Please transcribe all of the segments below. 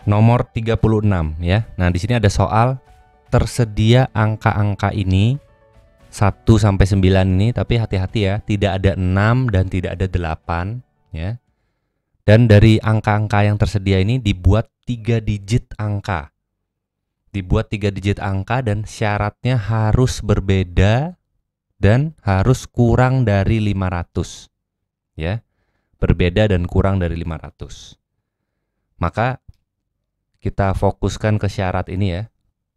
nomor 36 ya. Nah, di sini ada soal tersedia angka-angka ini 1 sampai 9 ini, tapi hati-hati ya, tidak ada 6 dan tidak ada 8 ya. Dan dari angka-angka yang tersedia ini dibuat 3 digit angka. Dibuat 3 digit angka dan syaratnya harus berbeda dan harus kurang dari 500 ya. Berbeda dan kurang dari 500. Maka kita fokuskan ke syarat ini ya.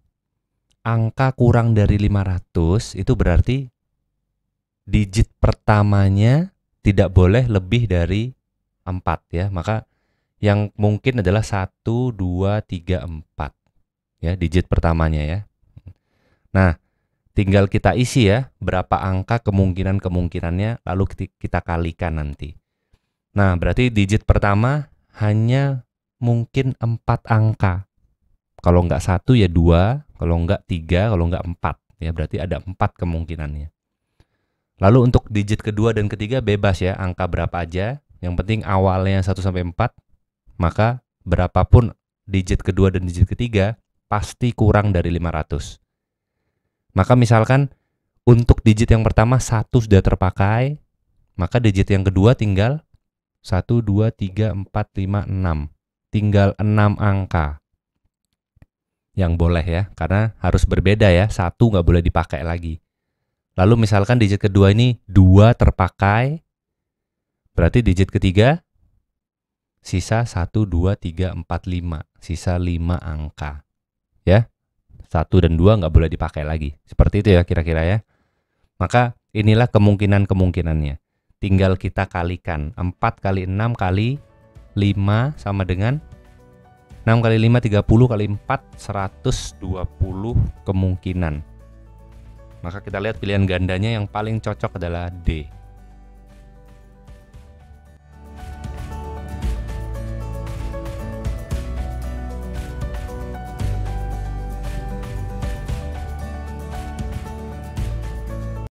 Angka kurang dari 500 itu berarti digit pertamanya tidak boleh lebih dari 4 ya. Maka yang mungkin adalah 1, 2, 3, 4 ya, digit pertamanya ya. Nah, tinggal kita isi ya berapa angka kemungkinannya, lalu kita kalikan nanti. Nah, berarti digit pertama hanya mungkin 4 angka. Kalau nggak 1 ya 2, kalau nggak 3, kalau nggak 4 ya, berarti ada 4 kemungkinannya. Lalu untuk digit kedua dan ketiga bebas ya, angka berapa aja. Yang penting awalnya 1 sampai 4, maka berapapun digit kedua dan digit ketiga pasti kurang dari 500. Maka misalkan untuk digit yang pertama 1 sudah terpakai, maka digit yang kedua tinggal 1, 2, 3, 4, 5, 6. Tinggal 6 angka yang boleh ya, karena harus berbeda ya, 1 nggak boleh dipakai lagi. Lalu misalkan digit kedua ini 2 terpakai, berarti digit ketiga sisa 1, 2, 3, 4, 5. Sisa 5 angka ya. 1 dan 2 nggak boleh dipakai lagi. Seperti itu ya kira-kira ya. Maka inilah kemungkinannya. Tinggal kita kalikan. 4 kali 6 kali 5 sama dengan 6 kali 5, 30 kali 4, 120 kemungkinan. Maka kita lihat pilihan gandanya yang paling cocok adalah D.